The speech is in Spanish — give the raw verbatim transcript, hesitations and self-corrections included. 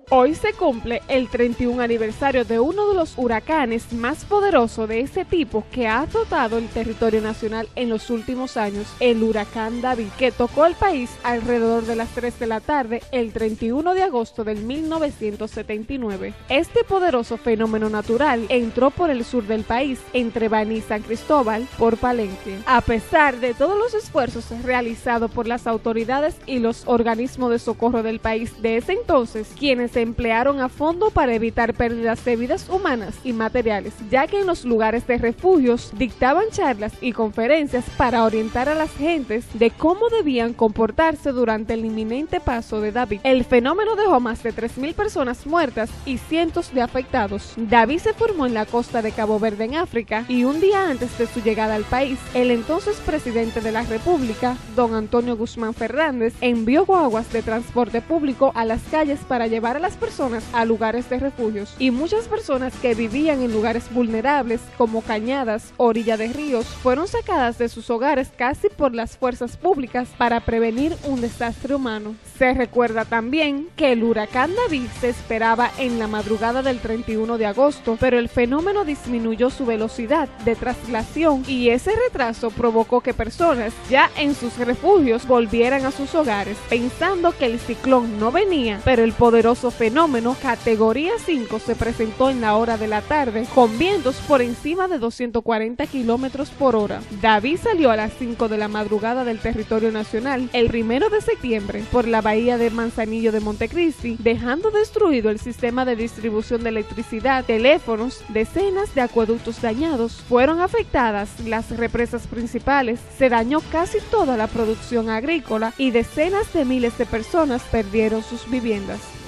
Hoy se cumple el treinta y un aniversario de uno de los huracanes más poderosos de ese tipo que ha azotado el territorio nacional en los últimos años, el huracán David, que tocó el país alrededor de las tres de la tarde el treinta y uno de agosto del mil novecientos setenta y nueve. Este poderoso fenómeno natural entró por el sur del país, entre Baní y San Cristóbal, por Palenque. A pesar de todos los esfuerzos realizados por las autoridades y los organismos de socorro del país de ese entonces, quienes se emplearon a fondo para evitar pérdidas de vidas humanas y materiales, ya que en los lugares de refugios dictaban charlas y conferencias para orientar a las gentes de cómo debían comportarse durante el inminente paso de David. El fenómeno dejó más de tres mil personas muertas y cientos de afectados. David se formó en la costa de Cabo Verde, en África, y un día antes de su llegada al país, el entonces presidente de la República, don Antonio Guzmán Fernández, envió guaguas de transporte público a las calles para llevar a las personas a lugares de refugios, y muchas personas que vivían en lugares vulnerables como cañadas, orilla de ríos, fueron sacadas de sus hogares casi por las fuerzas públicas para prevenir un desastre humano. Se recuerda también que el huracán David se esperaba en la madrugada del treinta y uno de agosto, pero el fenómeno disminuyó su velocidad de traslación y ese retraso provocó que personas ya en sus refugios volvieran a sus hogares, pensando que el ciclón no venía, pero el poderoso fenómeno categoría cinco se presentó en la hora de la tarde con vientos por encima de doscientos cuarenta kilómetros por hora. David salió a las cinco de la madrugada del territorio nacional el primero de septiembre por la bahía de Manzanillo de Montecristi, dejando destruido el sistema de distribución de electricidad, teléfonos, decenas de acueductos dañados, fueron afectadas las represas principales, se dañó casi toda la producción agrícola y decenas de miles de personas perdieron sus viviendas.